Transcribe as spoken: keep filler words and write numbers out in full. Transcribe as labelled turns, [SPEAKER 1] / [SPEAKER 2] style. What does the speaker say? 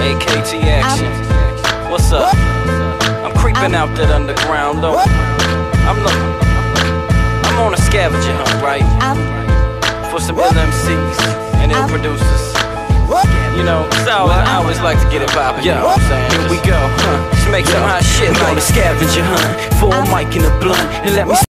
[SPEAKER 1] A K T Action. What's up? I'm creeping out that underground though. I'm looking. I'm on a scavenger hunt, right? For some ill M Cs and ill producers. You know, so I always like to get it poppin', you know what I'm saying? Here we go, huh? Just make some hot shit like a scavenger hunt for a mic and a blunt, and let me